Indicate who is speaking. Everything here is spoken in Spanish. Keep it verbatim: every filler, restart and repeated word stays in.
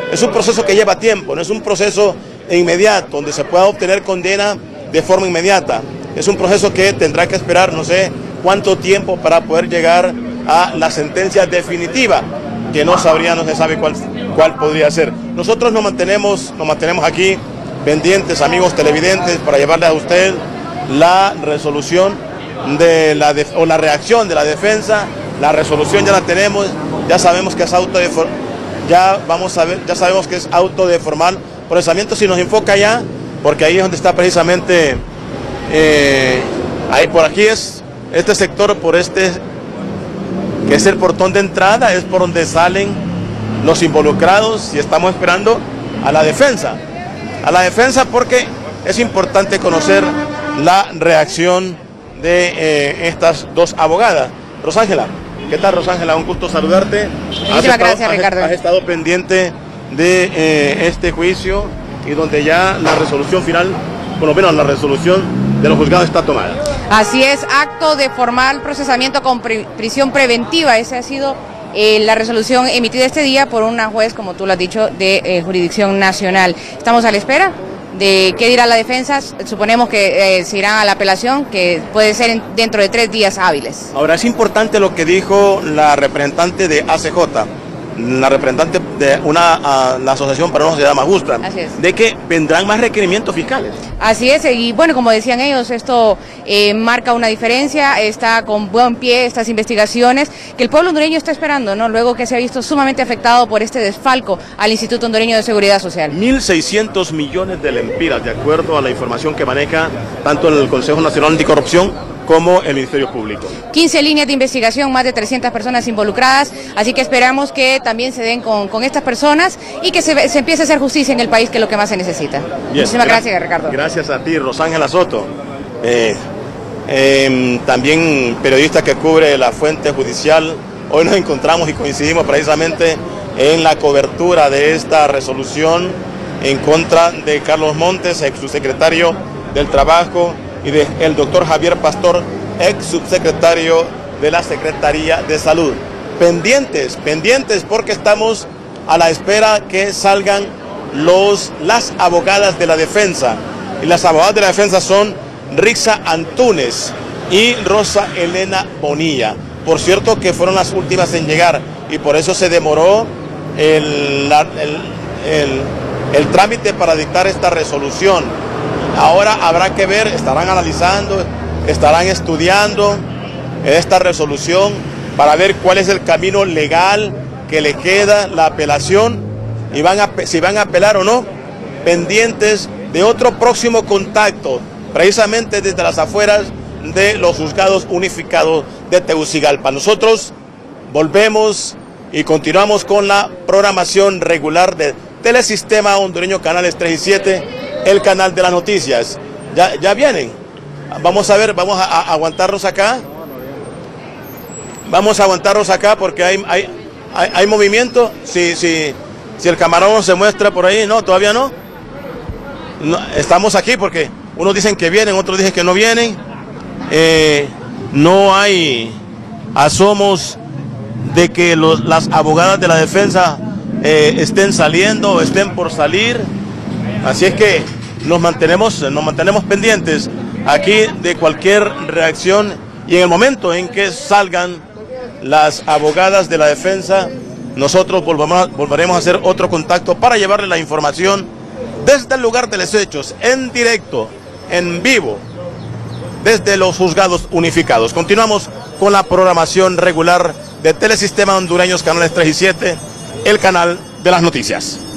Speaker 1: es un proceso que lleva tiempo, no es un proceso inmediato, donde se pueda obtener condena de forma inmediata. Es un proceso que tendrá que esperar no sé cuánto tiempo para poder llegar a la sentencia definitiva, que no sabría, no se sabe cuál, cuál podría ser. Nosotros nos mantenemos, nos mantenemos aquí pendientes, amigos televidentes, para llevarle a usted la resolución de la de, o la reacción de la defensa. La resolución ya la tenemos, ya sabemos que es auto de ya vamos a ver, ya sabemos que es auto de formal procesamiento. Si nos enfoca ya, porque ahí es donde está precisamente, eh, ahí por aquí es este sector, por este que es el portón de entrada, es por donde salen los involucrados, y estamos esperando a la defensa, a la defensa porque es importante conocer la reacción de eh, estas dos abogadas. Rosángela, ¿qué tal, Rosángela? Un gusto saludarte.
Speaker 2: Muchísimas estado, gracias,
Speaker 1: has,
Speaker 2: Ricardo.
Speaker 1: Has estado pendiente de eh, este juicio, y donde ya la resolución final, por lo menos la resolución de los juzgados está tomada.
Speaker 2: Así es, acto de formal procesamiento con pri prisión preventiva. Esa ha sido eh, la resolución emitida este día por una juez, como tú lo has dicho, de eh, jurisdicción nacional. Estamos a la espera de qué dirá la defensa. Suponemos que eh, se irán a la apelación, que puede ser en, dentro de tres días hábiles.
Speaker 1: Ahora, es importante lo que dijo la representante de A C J, la representante de una a, la Asociación para una Sociedad Más Justa, de que vendrán más requerimientos fiscales.
Speaker 2: Así es, y bueno, como decían ellos, esto eh, marca una diferencia, está con buen pie estas investigaciones que el pueblo hondureño está esperando, ¿no? Luego que se ha visto sumamente afectado por este desfalco al Instituto Hondureño de Seguridad Social.
Speaker 1: mil seiscientos millones de lempiras, de acuerdo a la información que maneja tanto el Consejo Nacional Anticorrupción como el Ministerio Público.
Speaker 2: quince líneas de investigación, más de trescientas personas involucradas, así que esperamos que también se den con, con estas personas y que se, se empiece a hacer justicia en el país, que es lo que más se necesita.
Speaker 1: Bien,
Speaker 2: Muchísimas
Speaker 1: gra
Speaker 2: gracias, Ricardo.
Speaker 1: Gracias a ti, Rosángela Soto, eh, eh, también periodista que cubre la fuente judicial. Hoy nos encontramos y coincidimos precisamente en la cobertura de esta resolución en contra de Carlos Montes, ex subsecretario del Trabajo, y del doctor Javier Pastor, ex subsecretario de la Secretaría de Salud. Pendientes, pendientes, porque estamos a la espera que salgan los, las abogadas de la defensa. Y las abogadas de la defensa son Rixa Antunes y Rosa Elena Bonilla. Por cierto, que fueron las últimas en llegar, y por eso se demoró el, la, el, el, el trámite para dictar esta resolución. Ahora habrá que ver, estarán analizando, estarán estudiando esta resolución para ver cuál es el camino legal que le queda la apelación, y van a, si van a apelar o no, pendientes de otro próximo contacto, precisamente desde las afueras de los juzgados unificados de Tegucigalpa. Nosotros volvemos y continuamos con la programación regular de Telesistema Hondureño, canales tres y siete, el canal de las noticias. Ya, ya vienen. Vamos a ver, vamos a, a aguantarnos acá. Vamos a aguantarnos acá porque hay, hay, hay, hay movimiento. Si, si, si el camarón se muestra por ahí, no, todavía no. no. Estamos aquí porque unos dicen que vienen, otros dicen que no vienen. Eh, no hay asomos de que los, las abogadas de la defensa eh, estén saliendo o estén por salir. Así es que nos mantenemos, nos mantenemos pendientes aquí de cualquier reacción, y en el momento en que salgan las abogadas de la defensa, nosotros volvamos, volveremos a hacer otro contacto para llevarle la información desde el lugar de los hechos, en directo, en vivo, desde los juzgados unificados. Continuamos con la programación regular de Telesistema Hondureños, canales tres y siete, el canal de las noticias.